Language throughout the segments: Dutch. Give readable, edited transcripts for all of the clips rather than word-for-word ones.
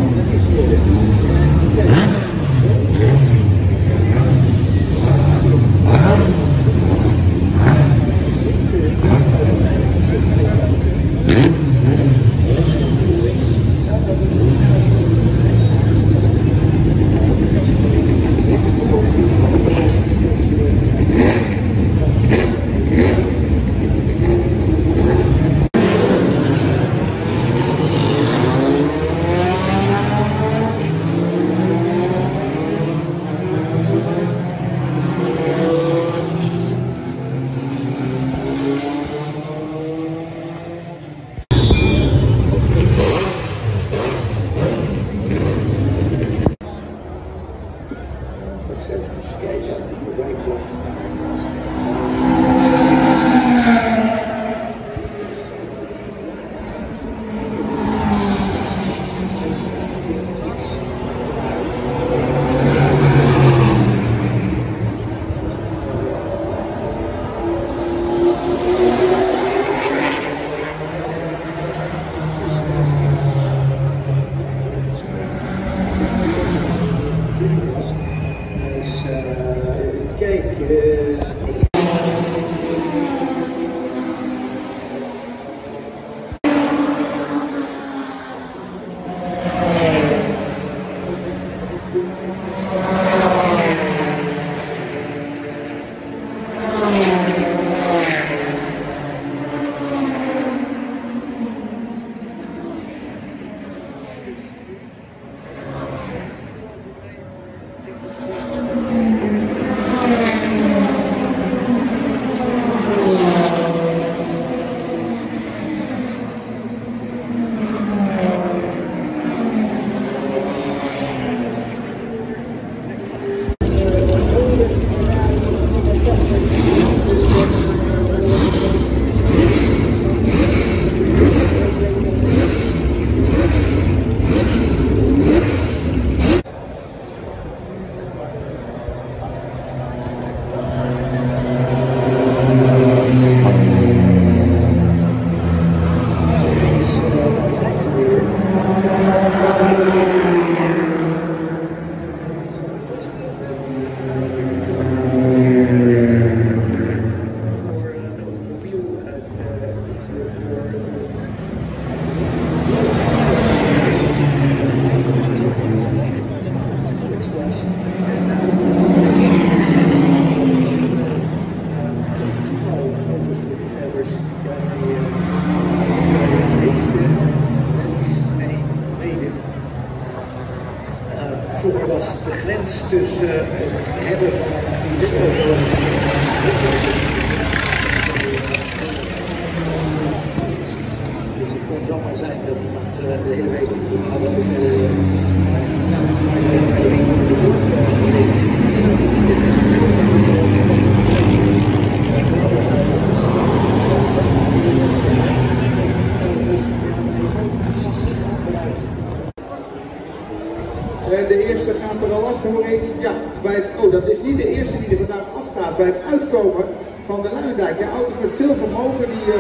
Vroeger was de grens tussen het hebben van een dus het kon zomaar zijn dat iemand de hele week de eerste gaat er al af, hoor ik. Ja, dat is niet de eerste die er vandaag afgaat bij het uitkomen van de Luijendijk. Ja, auto's met veel vermogen die,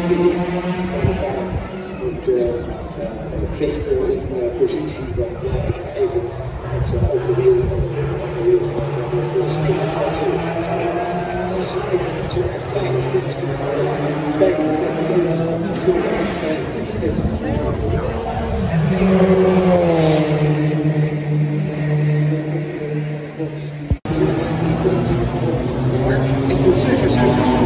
moet vechten in positie, want even met zijn open wiel snel gaat zo. Dat is ook niet zo erg fijn als dit is natuurlijk bij de is nog niet zo ik moet zeggen, zijn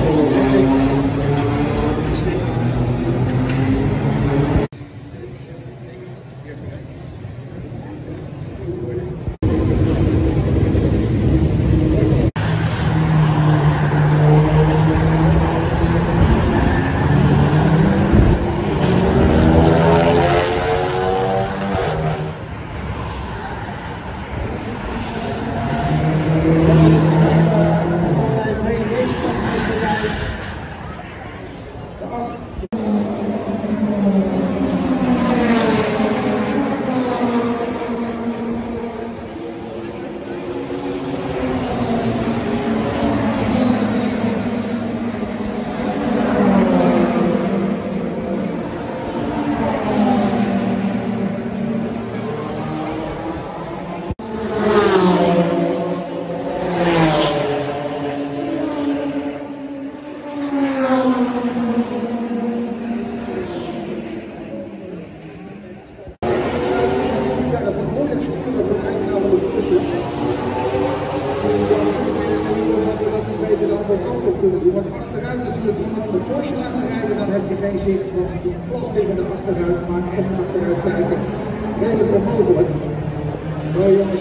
Want achteruit natuurlijk iemand in de Porsche laten rijden, dan heb je geen zicht, want die plasliggende achteruit maakt echt achteruit kijken redelijk onmogelijk. Nou jongens,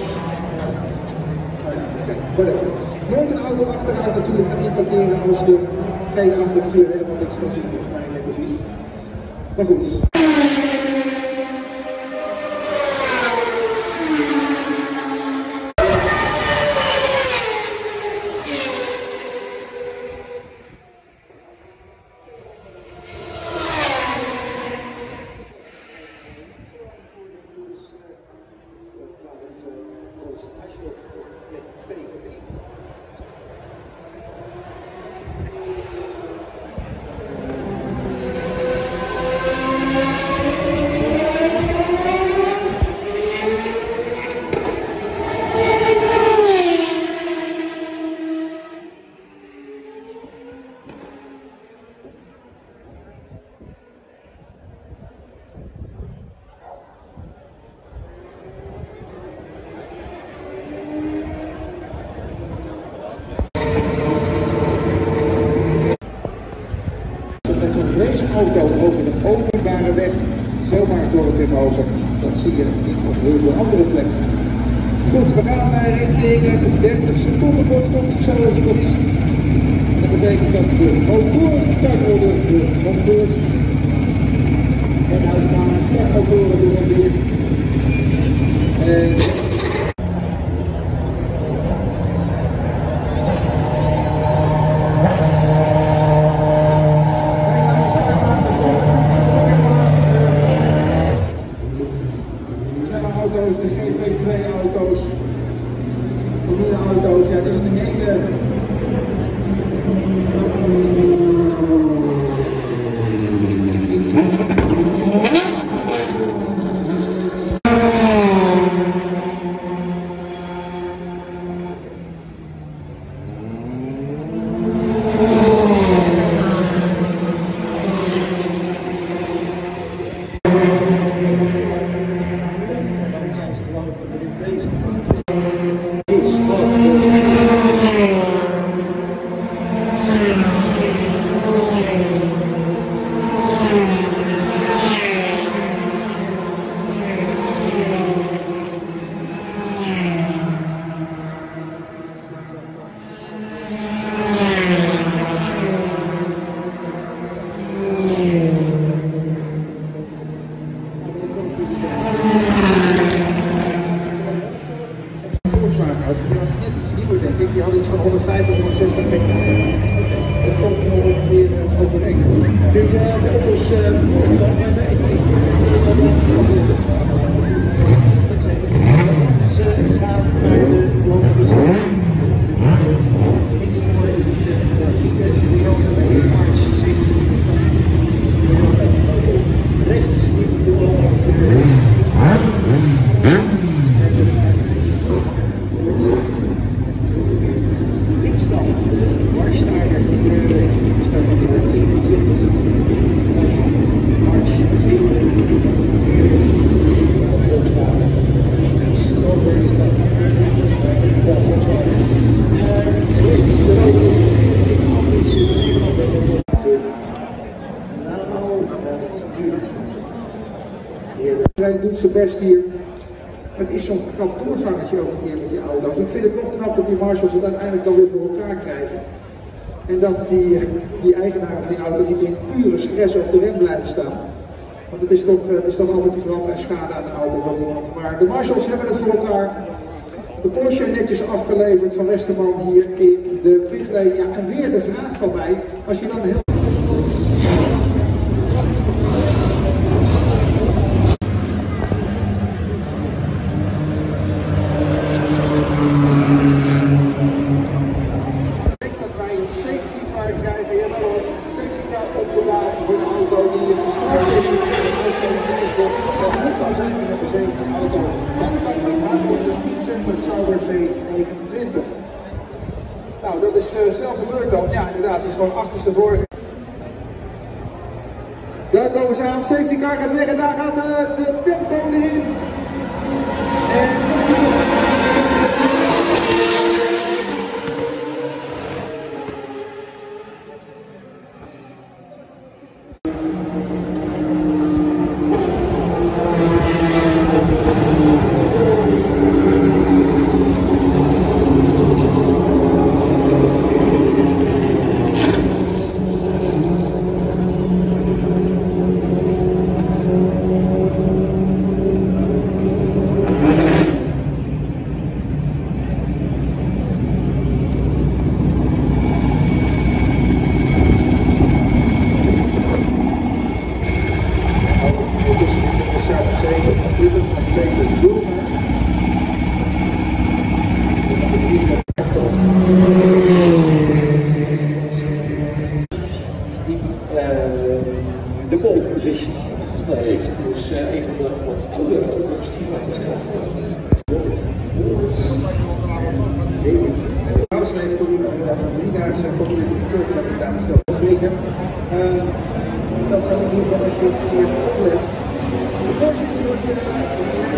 whatever. Nooit een auto achteruit natuurlijk gaan inparkeren als de geen achterstuur helemaal niks kan zien, volgens mij net precies. Maar goed. Deze auto over de openbare weg zomaar door het mogen, dat zie je niet op heel veel andere plekken. Goed, we gaan richting de 30 seconden voor het komt, zoals ik dat zie. Dat betekent dat de motoren gestart worden, de monteurs en uitgaan, startmotoren doen we weer. De GP2-auto's, formule-auto's, ja, dat is een hele... Die had iets van 150, 160 pk. Dat komt er ongeveer overeen. Dus de auto's Hij doet zijn best hier. Het is zo'n knap doorgangetje ook een keer met die auto's. Ik vind het nog knap dat die marshals het uiteindelijk dan weer voor elkaar krijgen. En dat die eigenaar van die auto niet in pure stress op de rem blijven staan. Want het is toch altijd ramp en schade aan de auto van iemand. Maar de marshals hebben het voor elkaar. De Porsche netjes afgeleverd van Westerman hier in de pitlane. Ja, en weer de vraag van mij, als je dan heel... dat wij een safety car krijgen, jawel, een safety car op de baan voor de auto die gestoord is. Dat moet dan zijn met de safety auto van Patrick Haak op de Speed Center Sauber C29. Nou, dat is snel gebeurd dan. Ja, inderdaad, die is gewoon achterstevoren. Daar komen ze aan, safety car gaat weg en daar gaat de tempo erin. De pole position heeft. Dus een van de wat oudere auto's die wij geschaft Housen heeft toen een 3-daagse Formule 1 curve gedaan, besteld voor weken. Dat zou in ieder geval als je het oplet. De Porsche die wordt